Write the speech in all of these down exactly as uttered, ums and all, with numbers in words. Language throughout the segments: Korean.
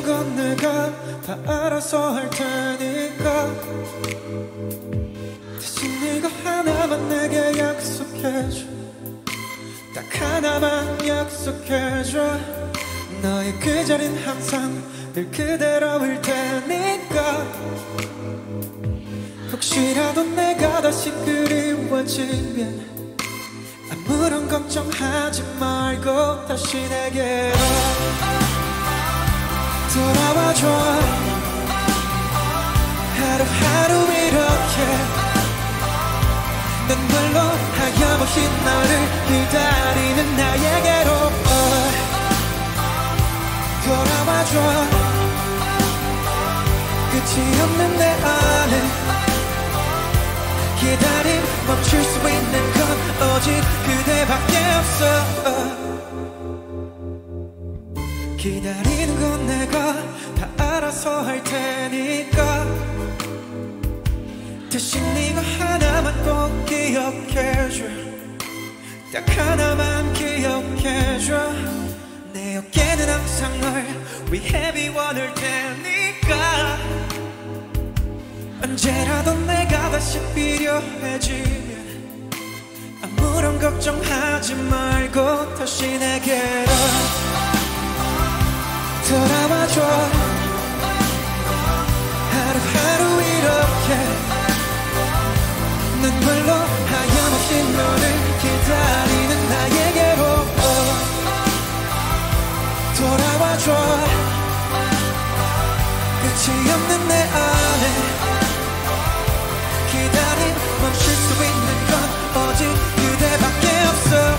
건 내가 다 알아서 할 테니까 대신 이거 하나만 내게 약속해줘. 딱 하나만 약속해줘. 너의 그 자리는 항상 늘 그대로일 테니까. 혹시라도 내가 다시 그리워지면 아무런 걱정하지 말고 다시 내게로 돌아와줘. 하루하루 이렇게 눈물로 하염없이 너를 기다리는 나에게로 돌아와줘. 끝이 없는 내 안에 기다림 멈출 수 있는 건 오직 그대밖에 없어. 기다리는 건 내가 다 알아서 할 테니까 대신 이거 하나만 꼭 기억해줘. 딱 하나만 기억해줘. 내 어깨는 항상 널 위해 비워둘 테니까. 언제라도 내가 다시 필요해지면 아무런 걱정하지 말고 다시 내게로 돌아와줘. 하루하루 이렇게 눈물로 하염없이 너를 기다리는 나에게로 돌아와줘. 끝이 없는 내 안에 기다림 멈출 수 있는 건 오직 그대밖에 없어.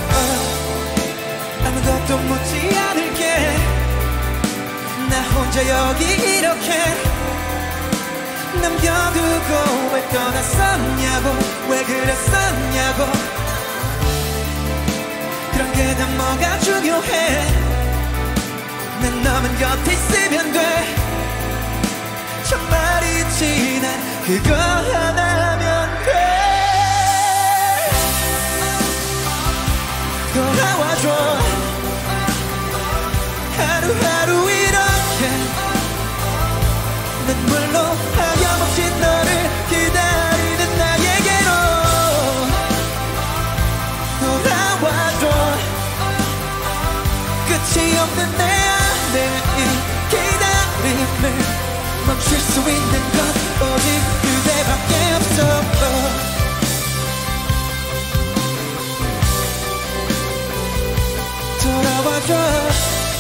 아무것도 묻지 않을게. 나 혼자 여기 이렇게 남겨두고 왜 떠났었냐고. 왜 그랬었냐고. 그런 게 난 뭐가 중요해. 난 너만 곁에 있으면 돼. 정말이지 난 그거 하나면 돼. 돌아와줘. 하루하루 이렇게 눈물로 하염없이 너를 기다리는 나에게로 돌아와줘. 끝이 없는 내 안에 이 기다림을 멈출 수 있는 건 오직 그대밖에 없어. 돌아와줘.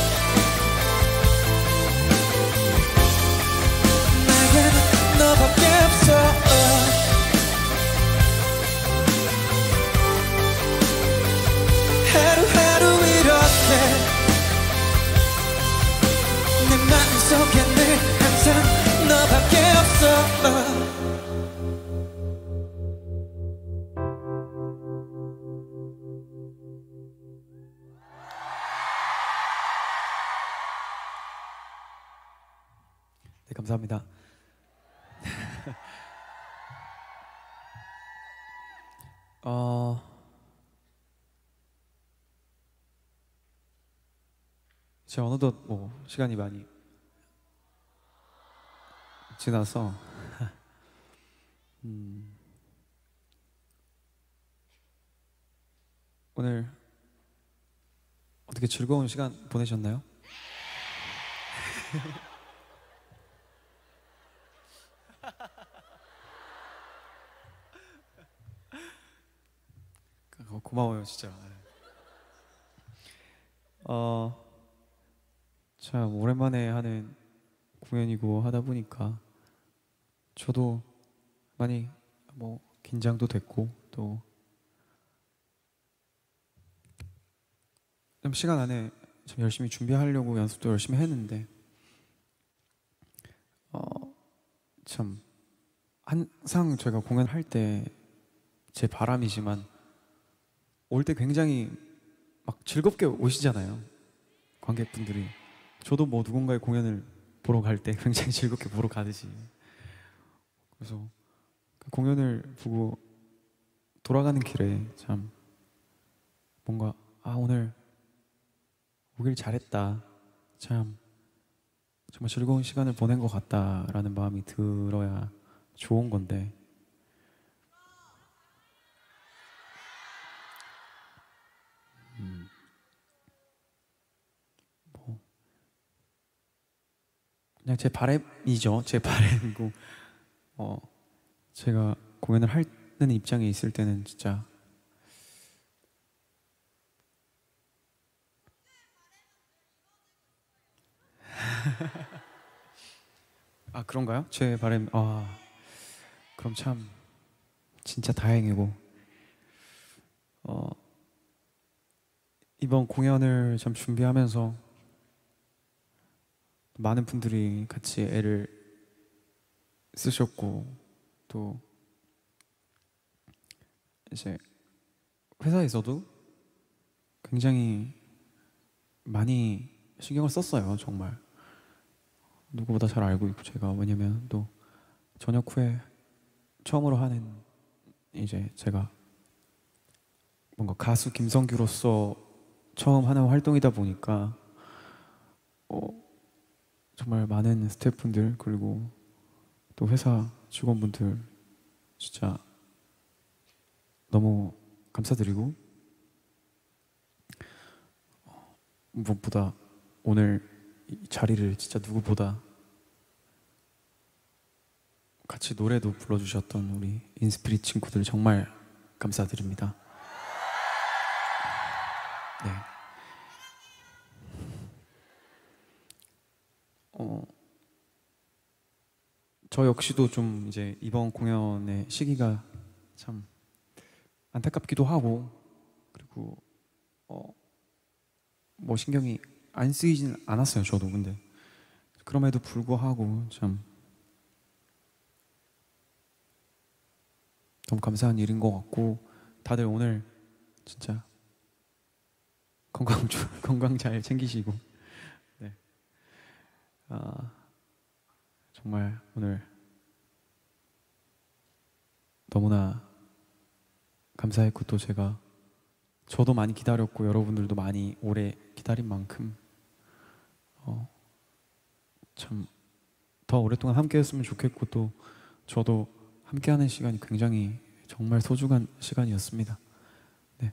내겐 너밖에 없어. 하루하루 이렇게 내 마음속에 늘 항상 너밖에 없어. 네, 감사합니다. 어, 이제 어느덧 뭐 시간이 많이 지나서 음, 오늘 어떻게 즐거운 시간 보내셨나요? 고마워요, 진짜. 어, 참 오랜만에 하는 공연이고 하다 보니까 저도 많이 뭐 긴장도 됐고 또 좀 시간 안에 좀 열심히 준비하려고 연습도 열심히 했는데 어, 참 항상 제가 공연할 때 제 바람이지만 올 때 굉장히 막 즐겁게 오시잖아요, 관객분들이. 저도 뭐 누군가의 공연을 보러 갈 때 굉장히 즐겁게 보러 가듯이. 그래서 그 공연을 보고 돌아가는 길에 참 뭔가 아 오늘 오길 잘했다, 참 정말 즐거운 시간을 보낸 것 같다라는 마음이 들어야 좋은 건데 음, 뭐 그냥 제 바람이죠. 제 바람이고 어, 제가 공연을 하는 입장에 있을 때는 진짜 아 그런가요? 제 바람 아 그럼 참 진짜 다행이고 어, 이번 공연을 참 준비하면서 많은 분들이 같이 애를 쓰셨고 또 이제 회사에서도 굉장히 많이 신경을 썼어요. 정말 누구보다 잘 알고 있고 제가 왜냐면 또 저녁 후에 처음으로 하는 이제 제가 뭔가 가수 김성규로서 처음 하는 활동이다 보니까 어, 정말 많은 스태프분들 그리고 또 회사 직원분들 진짜 너무 감사드리고 어, 무엇보다 오늘 이 자리를 진짜 누구보다 같이 노래도 불러주셨던 우리 인스피릿 친구들 정말 감사드립니다. 네. 어, 저 역시도 좀 이제 이번 공연의 시기가 참 안타깝기도 하고 그리고 어, 뭐 신경이 안 쓰이진 않았어요. 저도 근데 그럼에도 불구하고 참 너무 감사한 일인 것 같고 다들 오늘 진짜 건강 건강 잘 챙기시고 네. 아, 정말 오늘 너무나 감사했고 또 제가 저도 많이 기다렸고 여러분들도 많이 오래 기다린 만큼 어, 참 더 오랫동안 함께 했으면 좋겠고 또 저도 함께하는 시간이 굉장히 정말 소중한 시간이었습니다. 네,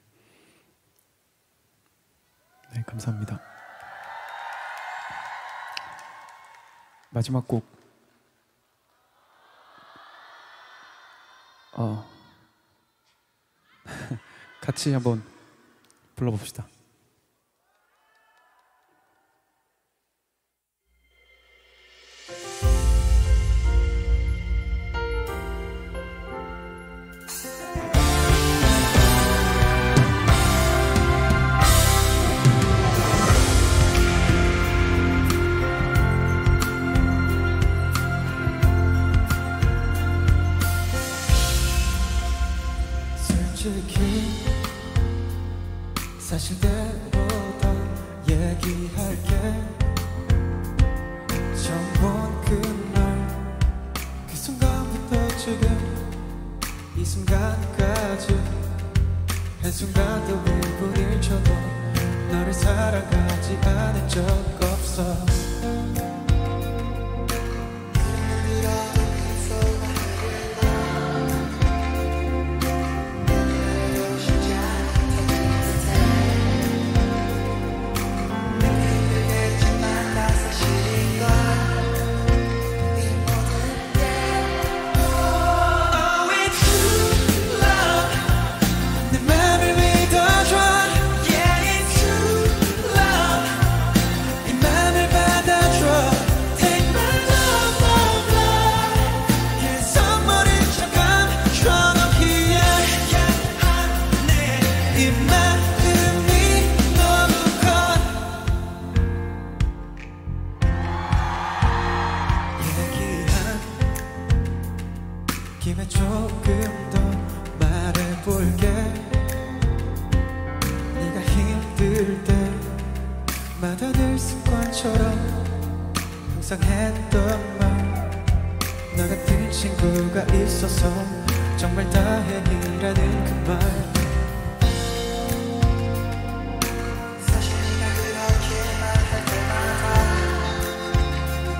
네 감사합니다. 마지막 곡 어, 같이 한번 불러봅시다. 사실대로 더 얘기할게. 처음 본 그날 그 순간부터 지금 이 순간까지 한순간도 일 분 일 초도 너를 사랑하지 않은 적 없어. 김에 조금 더 말해볼게. 네가 힘들 때마다 늘 습관처럼 항상 했던 말, 너 같은 친구가 있어서 정말 다행이라는 그 말. 사실 네가 그렇게 말할 때마다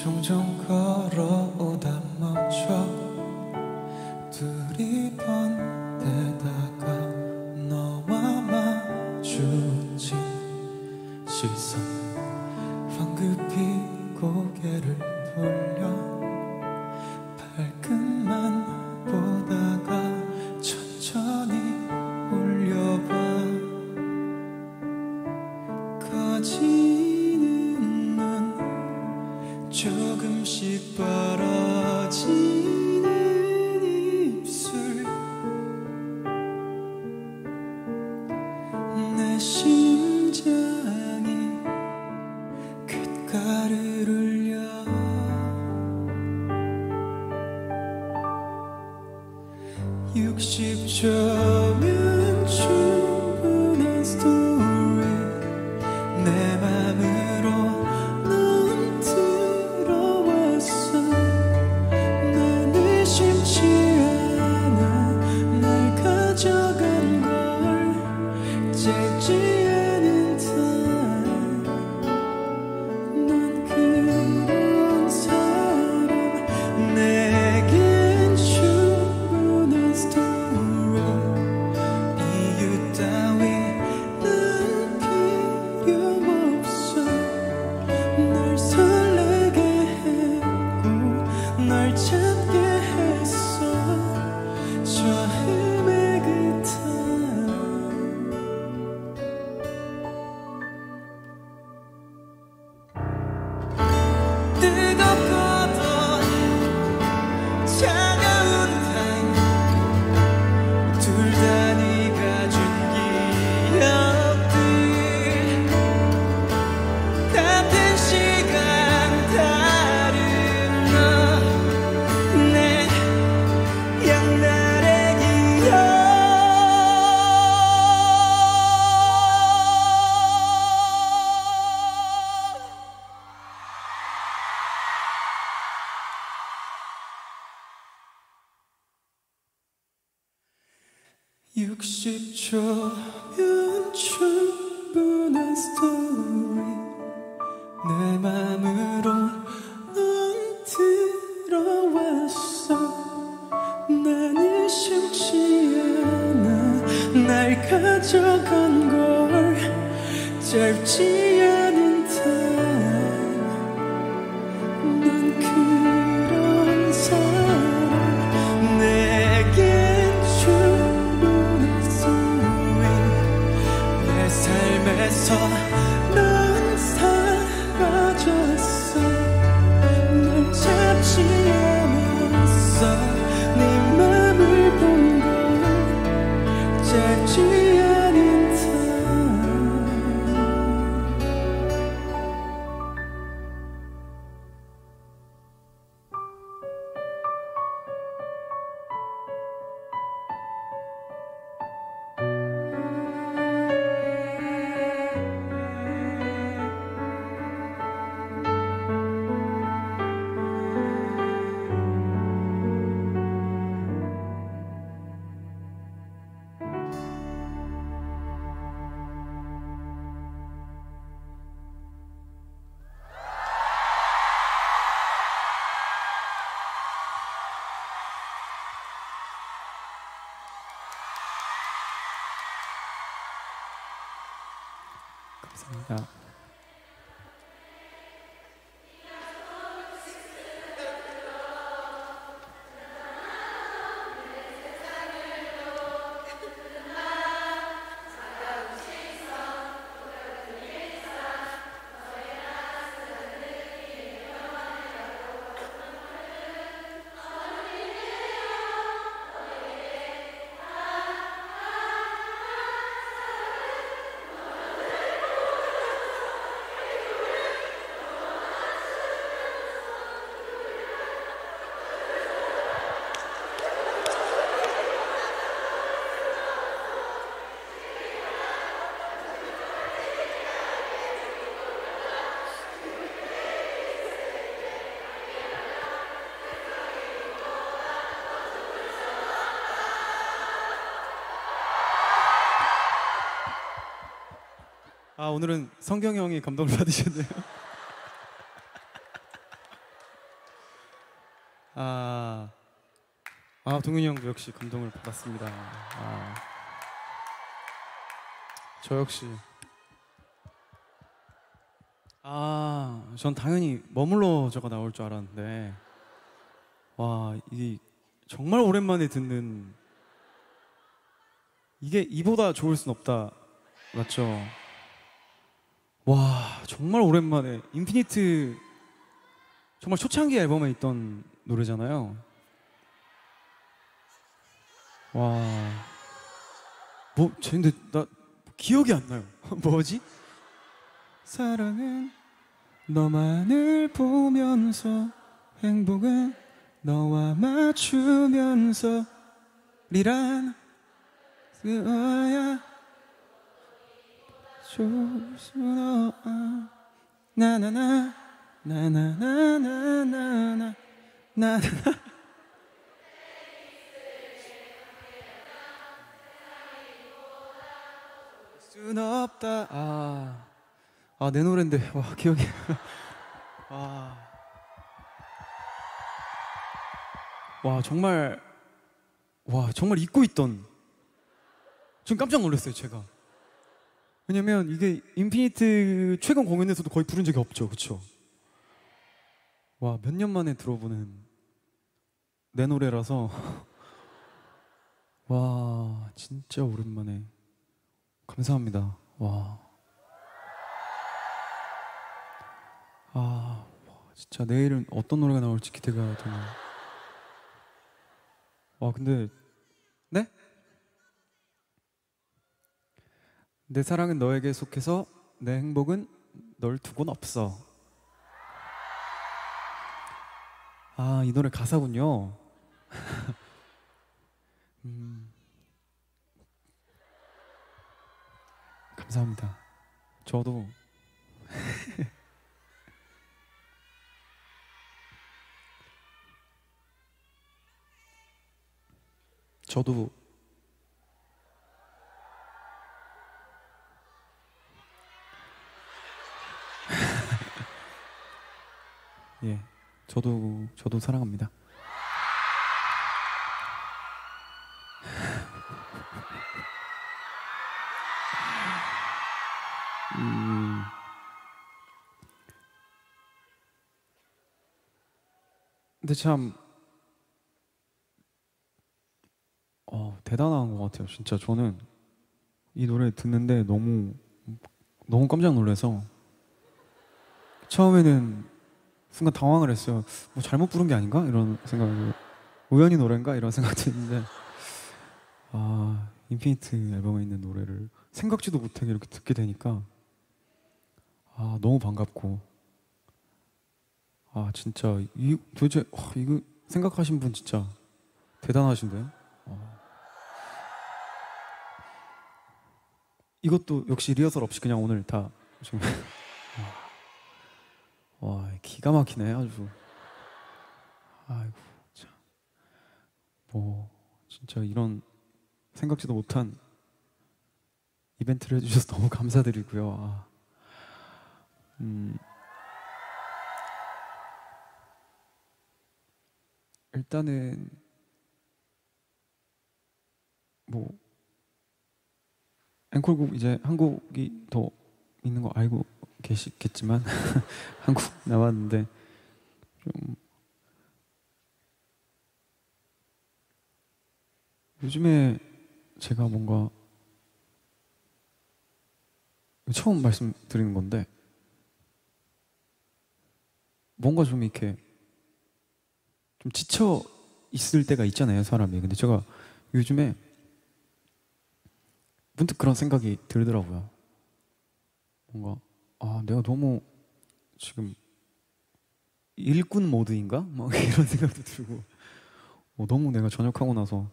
종종 걸어오다 멈춰 두리번 데다가 너와 마주친 시선 황급히 고개를 돌려 발끝만 보다가 천천히 올려봐 커지는 눈 조금씩 벌어지는 입술 내 심장이 귓가를 울려 육십 초면 충분한 스토리 내 맘으로 넌 들어왔어 나는 쉽지 않아 날 가져간 걸 짧지 않은 time 넌 그런 사람 내겐 충분한 스토리 이유 따위는 필요 없어 널 설레게 했고 널 찾게 했어 처음에 그 time 뜨겁고도 차가운 타임 둘 다 네가 준 기억들 같은 시간 다른 너 내 양날의 기억 육십 초면 충분한 스토리 내 맘으로 넌 들어왔어 나는 쉽지 않아 날 가져간 걸 짧지 않은 time 넌 그런 사람 내겐 충분한 story 내 삶에서 넌 사라졌어 널 잡지 않았어 네 맘을 본 걸 짧지 않은 time 감사합니다. 아 오늘은 성경 형이 감동을 받으셨네요. 아, 아 동윤이 형도 역시 감동을 받았습니다. 아, 저 역시 아, 전 당연히 머물러져가 나올 줄 알았는데 와, 이게 정말 오랜만에 듣는 이게 이보다 좋을 순 없다. 맞죠? 와, 정말 오랜만에 인피니트 정말 초창기 앨범에 있던 노래잖아요. 와, 뭐, 근데 나 기억이 안 나요. 뭐지? 사랑은 너만을 보면서 행복은 너와 맞추면서 리란 그거야 좋을 순 없어 나나나 나나나나나나 나나나 순 없다. 아, 아, 내 노랜데 와 기억이 와, 와 정말 와 정말 잊고 있던 전 깜짝 놀랐어요 제가. 왜냐면 이게 인피니트 최근 공연에서도 거의 부른 적이 없죠, 그렇죠? 와, 몇 년 만에 들어보는 내 노래라서 와 진짜 오랜만에 감사합니다. 와, 아 진짜 내일은 어떤 노래가 나올지 기대가 되네요. 와 근데 네? 내 사랑은 너에게 속해서 내 행복은 널 두곤 없어. 아, 이 노래 가사군요. 음, 감사합니다. 저도 저도 예, 저도 저도 사랑합니다. 음, 근데 참 어, 대단한 것 같아요. 진짜 저는 이 노래 듣는데 너무 너무 깜짝 놀라서 처음에는 순간 당황을 했어요. 뭐 잘못 부른 게 아닌가 이런 생각을, 우연히 노래인가 이런 생각도 했는데 아, 인피니트 앨범에 있는 노래를 생각지도 못하게 이렇게 듣게 되니까 아 너무 반갑고 아 진짜 이 도대체 와, 이거 생각하신 분 진짜 대단하신데요. 어. 이것도 역시 리허설 없이 그냥 오늘 다 지금 와 기가 막히네 아주. 아이고 참. 뭐 진짜 이런 생각지도 못한 이벤트를 해주셔서 너무 감사드리고요. 아, 음, 일단은 뭐 앵콜곡 이제 한 곡이 더 있는 거 알고 계시겠지만 한 곡 남았는데 좀 요즘에 제가 뭔가 처음 말씀드리는 건데 뭔가 좀 이렇게 좀 지쳐 있을 때가 있잖아요, 사람이. 근데 제가 요즘에 문득 그런 생각이 들더라고요. 뭔가 아 내가 너무 지금 일꾼 모드인가? 막 이런 생각도 들고 어, 너무 내가 전역하고 나서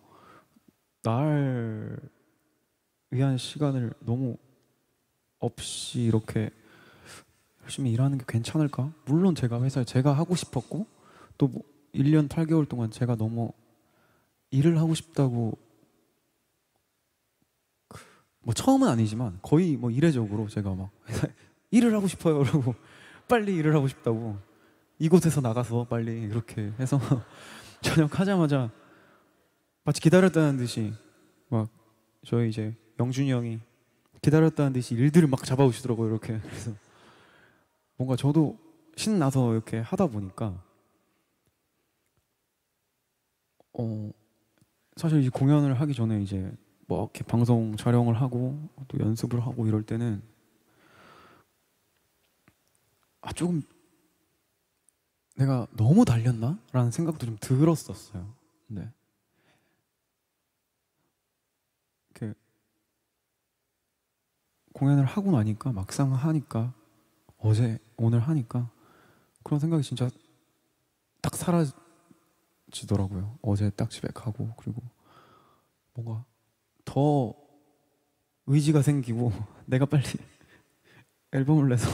날 위한 시간을 너무 없이 이렇게 열심히 일하는 게 괜찮을까? 물론 제가 회사에 제가 하고 싶었고 또 뭐 일 년 팔 개월 동안 제가 너무 일을 하고 싶다고 뭐 처음은 아니지만 거의 뭐 이례적으로 제가 막 회사에 일을 하고 싶어요 라고 빨리 일을 하고 싶다고 이곳에서 나가서 빨리 이렇게 해서 저녁하자마자 마치 기다렸다는 듯이 막 저희 이제 영준이 형이 기다렸다는 듯이 일들을 막 잡아오시더라고요. 이렇게. 그래서 뭔가 저도 신나서 이렇게 하다 보니까 어 사실 이 공연을 하기 전에 이제 뭐 이렇게 방송 촬영을 하고 또 연습을 하고 이럴 때는 아 조금 내가 너무 달렸나? 라는 생각도 좀 들었었어요. 네. 그 공연을 하고 나니까 막상 하니까 어제 오늘 하니까 그런 생각이 진짜 딱 사라지더라고요. 어제 딱 집에 가고 그리고 뭔가 더 의지가 생기고 내가 빨리 앨범을 내서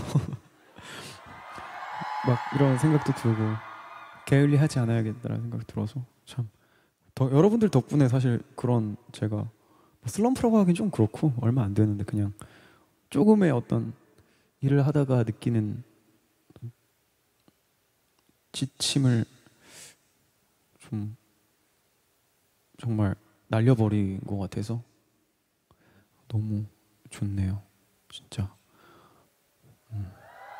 막 이런 생각도 들고 게을리하지 않아야겠다라는 생각이 들어서 참 더 여러분들 덕분에 사실 그런 제가 뭐 슬럼프라고 하긴 좀 그렇고 얼마 안 되는데 그냥 조금의 어떤 일을 하다가 느끼는 지침을 좀 정말 날려버린 것 같아서 너무 좋네요, 진짜. 음.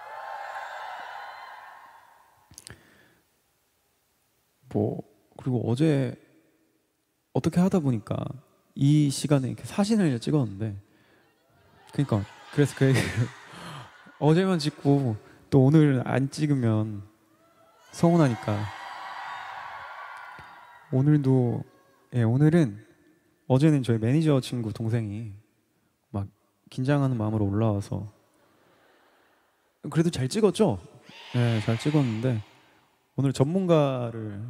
뭐 그리고 어제 어떻게 하다 보니까 이 시간에 이렇게 사진을 찍었는데, 그러니까 그래서 그 얘기를 어제만 찍고 또 오늘 안 찍으면 서운하니까 오늘도 예 오늘은 어제는 저희 매니저 친구 동생이 막 긴장하는 마음으로 올라와서 그래도 잘 찍었죠? 네, 잘 찍었는데 오늘 전문가를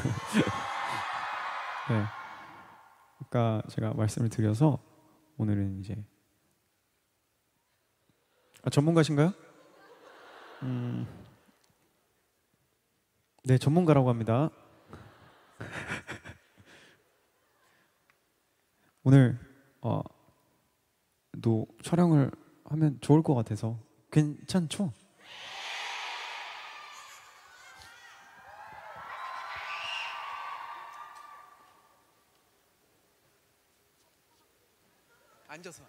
네, 그러니까 제가 말씀을 드려서 오늘은 이제 아, 전문가신가요? 음, 네, 전문가라고 합니다. 오늘 어, 또 촬영을 하면 좋을 것 같아서 괜찮죠? 앉아서.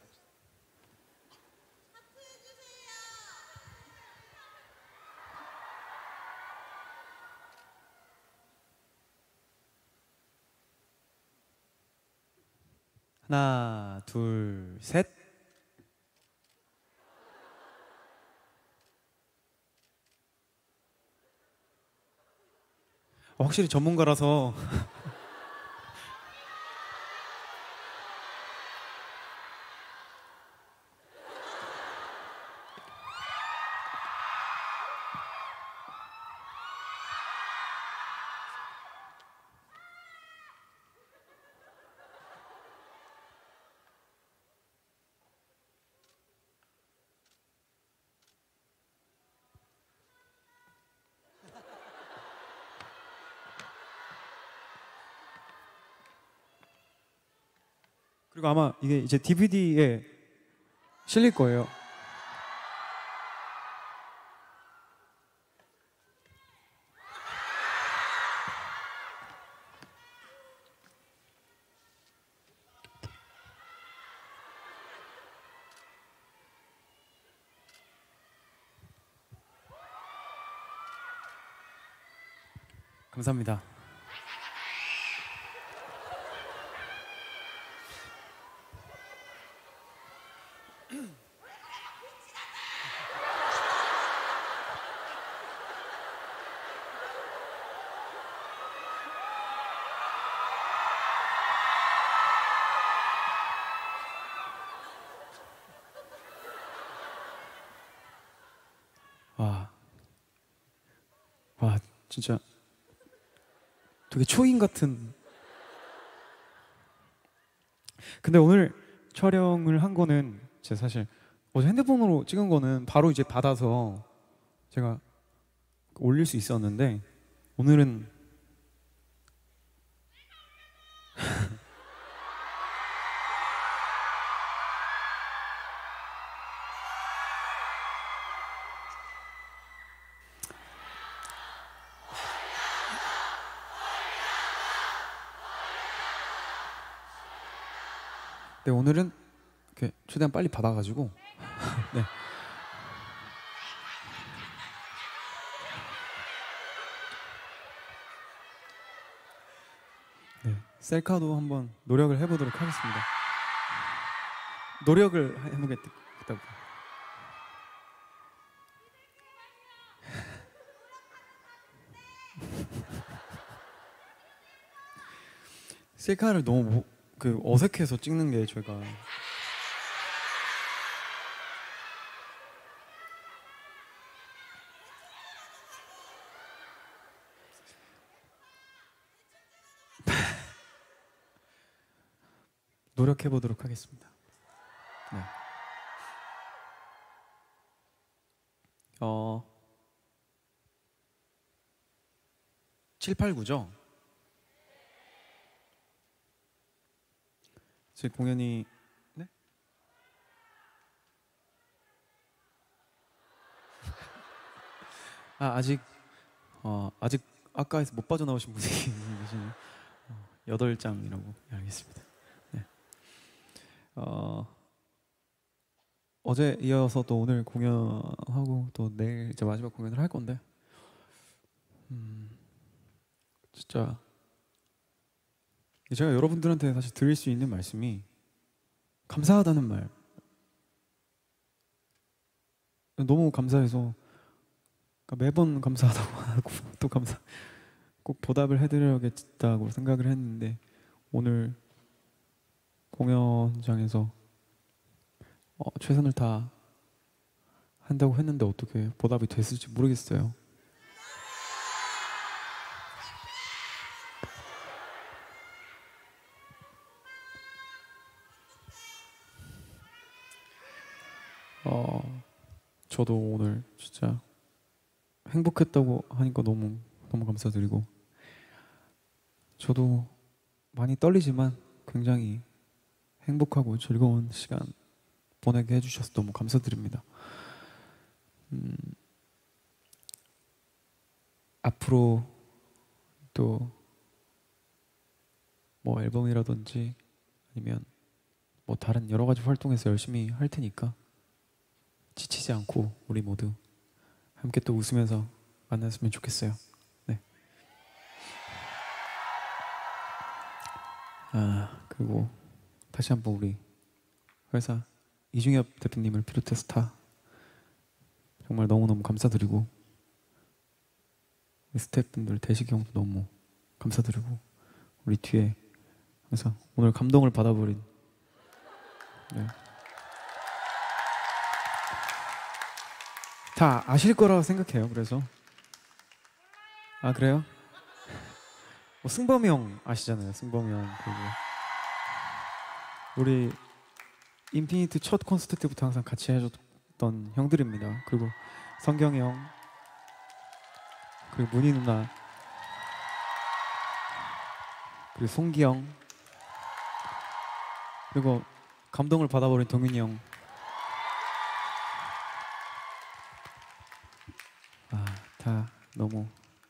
하나, 둘, 셋. 어, 확실히 전문가라서 그리고 아마 이게 이제 디비디에 실릴 거예요. 감사합니다. 와, 와, 진짜 되게 초인 같은. 근데 오늘 촬영을 한 거는 제가 사실 어제 핸드폰으로 찍은 거는 바로 이제 받아서 제가 올릴 수 있었는데 오늘은 네, 오늘은 이렇게 최대한 빨리 받아가지고 네. 네, 셀카도 한번 노력을 해보도록 하겠습니다. 노력을 해보겠다고. 셀카를 너무 뭐, 그 어색해서 찍는 게 저희가 노력해 보도록 하겠습니다. 네. 어 칠, 팔, 구죠? 제 공연이 네? 아 아직 어 아직 아까에서 못 빠져나오신 분이 계시네요. 어, 여덟 장이라고. 네, 알겠습니다. 네. 어 어제 이어서 또 오늘 공연하고 또 내일 이제 마지막 공연을 할 건데 음 진짜 제가 여러분들한테 사실 드릴 수 있는 말씀이 감사하다는 말. 너무 감사해서 매번 감사하다고 하고 또 감사 꼭 보답을 해드려야겠다고 생각을 했는데 오늘 공연장에서 어, 최선을 다 한다고 했는데 어떻게 보답이 됐을지 모르겠어요. 어, 저도 오늘 진짜 행복했다고 하니까 너무 너무 감사드리고 저도 많이 떨리지만 굉장히 행복하고 즐거운 시간 보내게 해주셔서 너무 감사드립니다. 음, 앞으로 또 뭐 앨범이라든지 아니면 뭐 다른 여러 가지 활동에서 열심히 할 테니까 지치지 않고 우리 모두 함께 또 웃으면서 만났으면 좋겠어요. 네. 아 그리고 다시 한번 우리 회사 이중엽 대표님을 비롯해서 다 정말 너무너무 감사드리고 스태프분들 대식이 형도 너무 감사드리고 우리 뒤에 항상 오늘 감동을 받아버린 네. 다 아실 거라고 생각해요. 그래서 아 그래요? 뭐 승범이 형 아시잖아요. 승범이 형 그리고 우리 인피니트 첫 콘서트 때부터 항상 같이 해줬던 형들입니다. 그리고 성경이 형 그리고 문희 누나 그리고 송기 형 그리고 감동을 받아버린 동윤이 형 아, 다 너무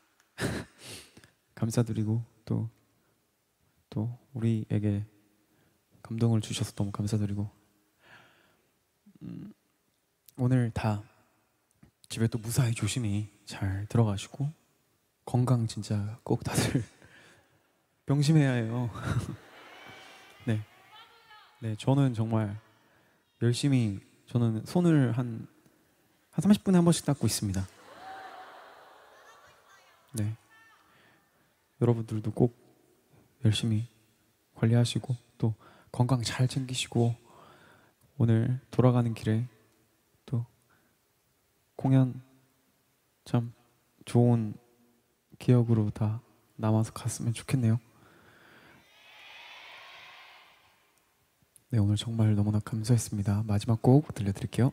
감사드리고 또, 또 우리에게 감동을 주셔서 너무 감사드리고 음, 오늘 다 집에 또 무사히 조심히 잘 들어가시고 건강 진짜 꼭 다들 명심해야 해요. 네, 네 저는 정말 열심히 저는 손을 한, 한 삼십 분에 한 번씩 닦고 있습니다. 네, 여러분들도 꼭 열심히 관리하시고 또 건강 잘 챙기시고 오늘 돌아가는 길에 또 공연 참 좋은 기억으로 다 남아서 갔으면 좋겠네요. 네, 오늘 정말 너무나 감사했습니다. 마지막 곡 들려드릴게요.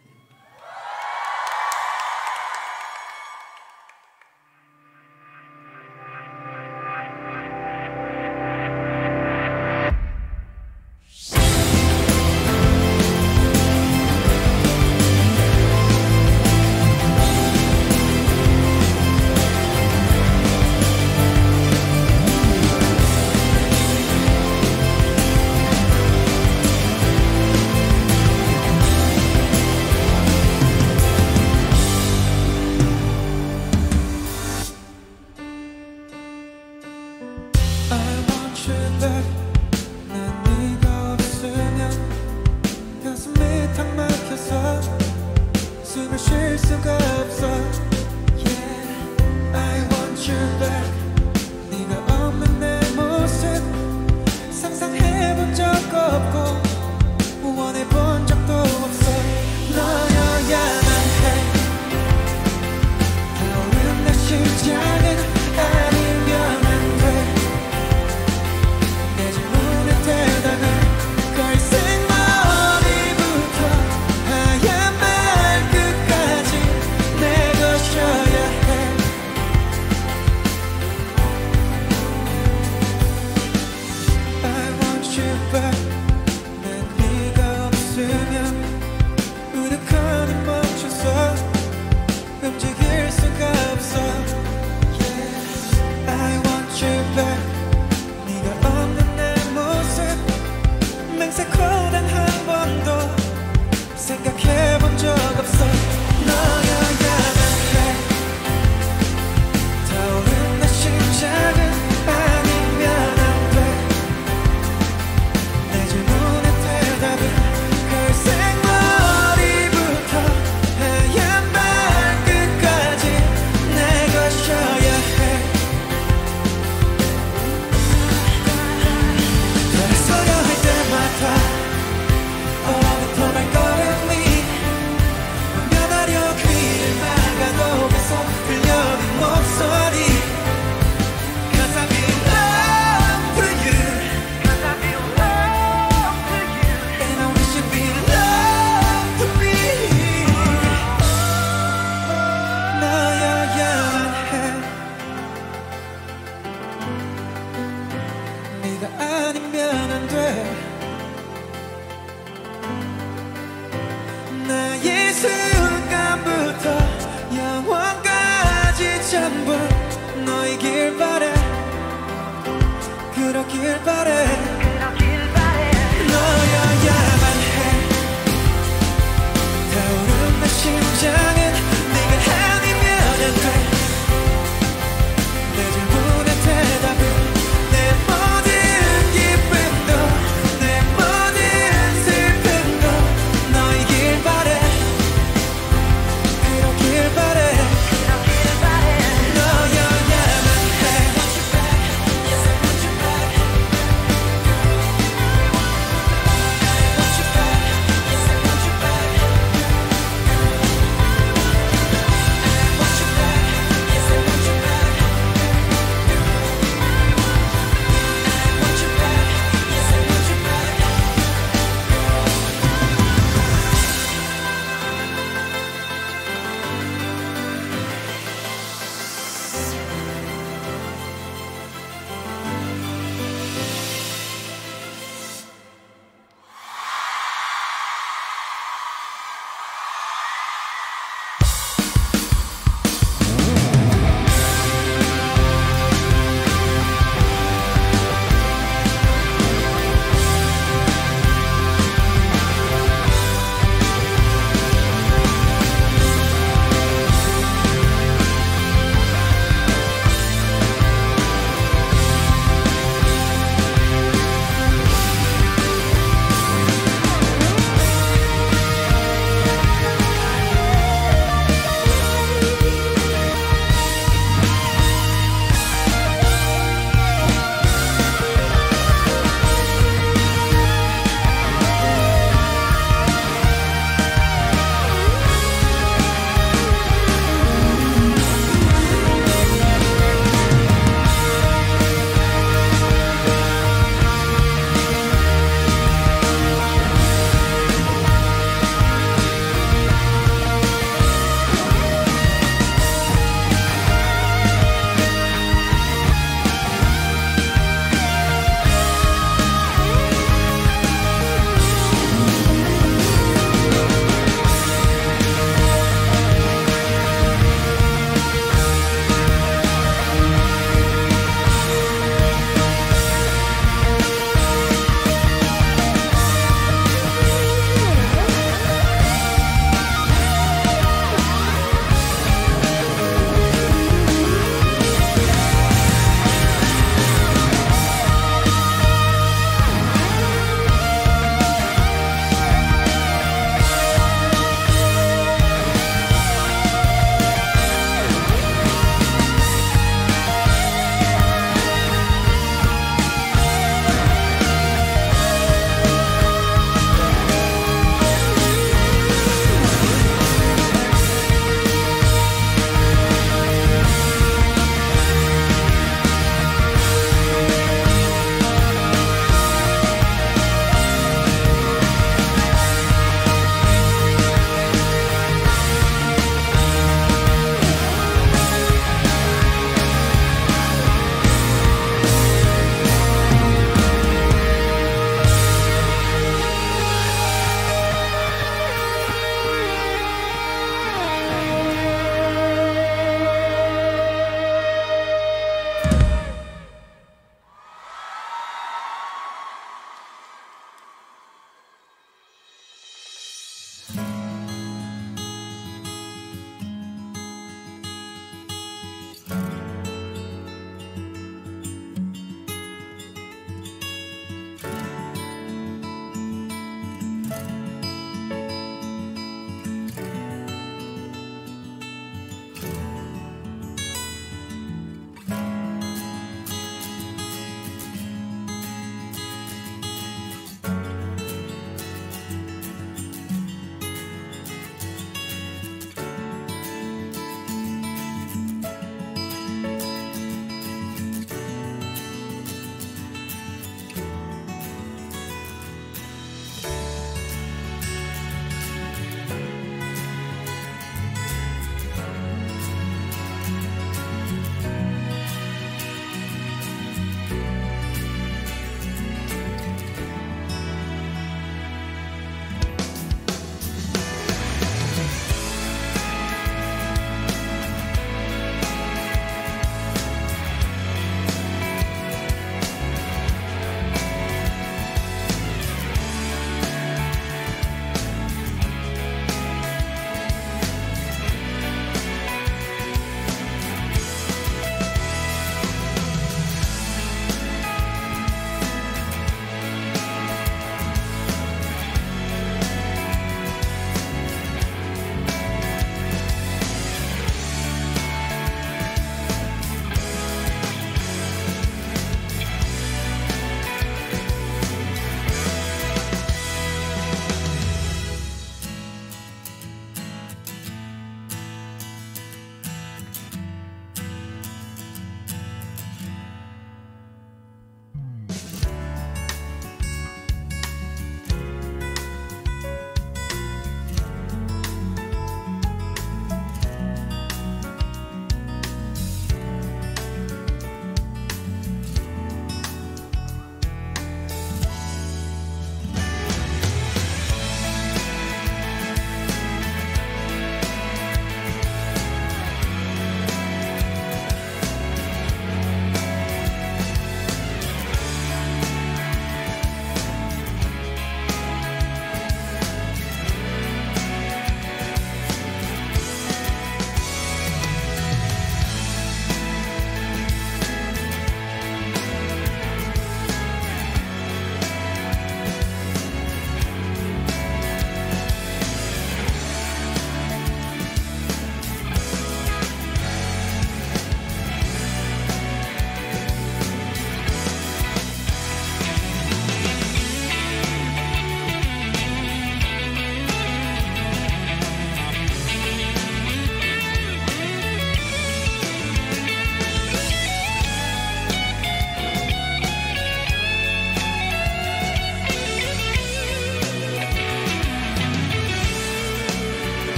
그러길 바래 너여야만 해 타오른 내 심장에